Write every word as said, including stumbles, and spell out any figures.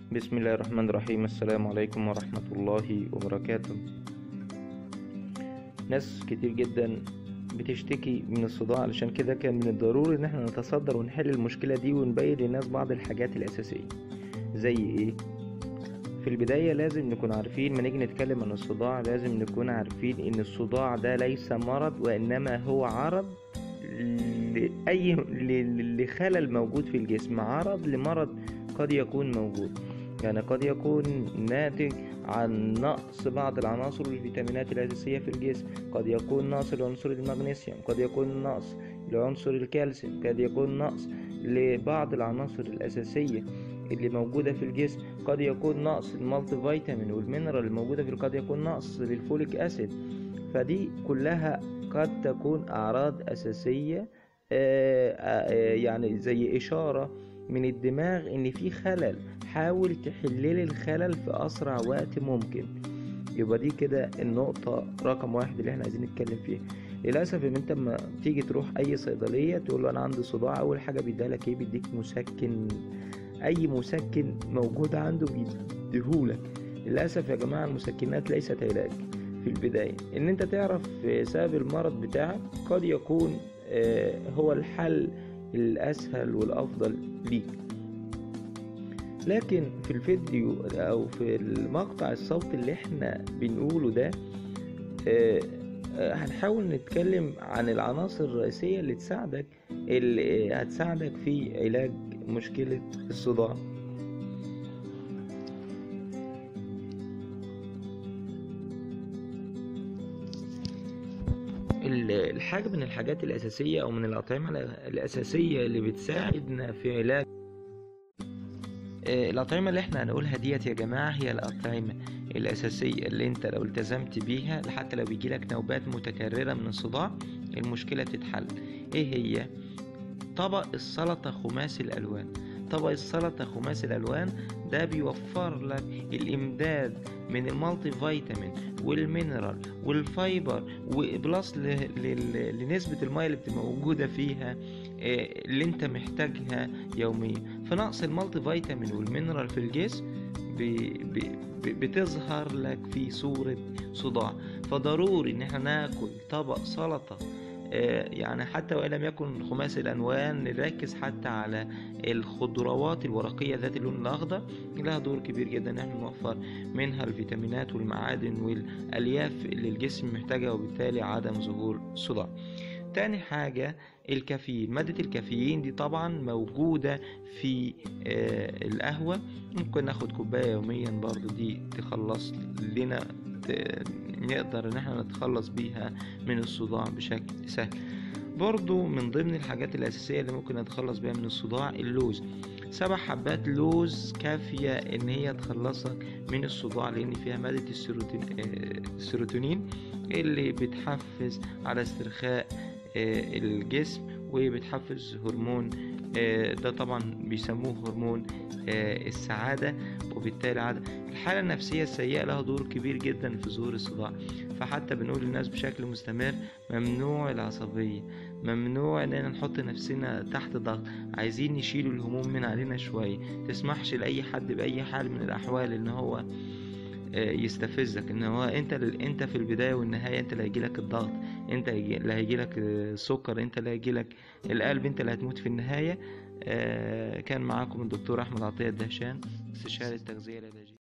بسم الله الرحمن الرحيم. السلام عليكم ورحمة الله وبركاته. ناس كتير جدا بتشتكي من الصداع، علشان كده كان من الضروري ان احنا نتصدر ونحل المشكلة دي ونبين للناس بعض الحاجات الأساسية. زي ايه؟ في البداية لازم نكون عارفين، ما نيجي نتكلم عن الصداع لازم نكون عارفين ان الصداع ده ليس مرض، وانما هو عرض لأي ل- لخلل موجود في الجسم، عرض لمرض قد يكون موجود. يعني قد يكون ناتج عن نقص بعض العناصر والفيتامينات الأساسية في الجسم، قد يكون نقص لعنصر المغنيسيوم، قد يكون نقص لعنصر الكالسيوم، قد يكون نقص لبعض العناصر الأساسية اللي موجودة في الجسم، قد يكون نقص المالتي فيتامين والمينرال الموجودة في، قد يكون نقص للفوليك أسيد. فدي كلها قد تكون أعراض أساسية، آه، آه، يعني زي إشارة من الدماغ إن في خلل، حاول تحللي الخلل في أسرع وقت ممكن. يبقى دي كده النقطة رقم واحد اللي احنا عايزين نتكلم فيها. للأسف إن أنت لما تيجي تروح أي صيدلية تقول له أنا عندي صداع، أول حاجة بيديلك إيه؟ بيديك مسكن. أي مسكن موجود عنده بيديهولك. للأسف يا جماعة المسكنات ليست علاج. في البداية إن أنت تعرف سبب المرض بتاعك قد يكون آه، هو الحل الأسهل والأفضل ليك. لكن في الفيديو أو في المقطع الصوتي اللي احنا بنقوله ده، آه، آه، هنحاول نتكلم عن العناصر الرئيسية اللي تساعدك، اللي هتساعدك في علاج مشكلة الصداع. الحاجة من الحاجات الأساسية أو من الأطعمة الأساسية اللي بتساعدنا في علاج آه، الأطعمة اللي احنا هنقولها ديت يا جماعة هي الأطعمة الأساسية اللي انت لو التزمت بيها، حتى لو بيجيلك نوبات متكررة من الصداع المشكلة بتتحل. ايه هي؟ طبق السلطة خماسي الألوان. طبق السلطة خماسي الألوان ده بيوفر لك الإمداد من المالتي فيتامين والمينرال والفايبر وبلس ل... ل... لنسبة المياه اللي بتبقى موجودة فيها، آه، اللي انت محتاجها يوميا. فنقص المالتي فيتامين والمينرال في الجسم بي... بي... بتظهر لك في صورة صداع. فضروري ان احنا ناكل طبق سلطة، يعني حتى وإن لم يكن خماسي الألوان، نركز حتى على الخضروات الورقية ذات اللون الأخضر، لها دور كبير جدا إن احنا نوفر منها الفيتامينات والمعادن والألياف اللي الجسم محتاجها، وبالتالي عدم ظهور الصداع. تاني حاجة الكافيين. مادة الكافيين دي طبعا موجودة في آه القهوة، ممكن ناخد كوباية يوميا برضو، دي تخلص لنا، نقدر ان احنا نتخلص بيها من الصداع بشكل سهل. برضو من ضمن الحاجات الأساسية اللي ممكن نتخلص بيها من الصداع اللوز. سبع حبات لوز كافية ان هي تخلصك من الصداع، لان فيها مادة السيروتونين اللي بتحفز على استرخاء الجسم، وبتحفز هرمون ده طبعا بيسموه هرمون السعادة، وبالتالي عادة الحالة النفسية السيئة لها دور كبير جدا في ظهور الصداع. فحتى بنقول للناس بشكل مستمر ممنوع العصبية، ممنوع اننا نحط نفسنا تحت ضغط، عايزين نشيل الهموم من علينا شوية. تسمحش لأي حد بأي حال من الأحوال ان هو يستفزك، ان هو انت انت في البدايه والنهايه انت اللي هيجيلك الضغط، انت اللي هيجيلك السكر، انت اللي هيجيلك القلب، انت اللي هتموت في النهايه. كان معاكم الدكتور احمد عطيه الدهشان، استشاري التغذيه العلاجيه.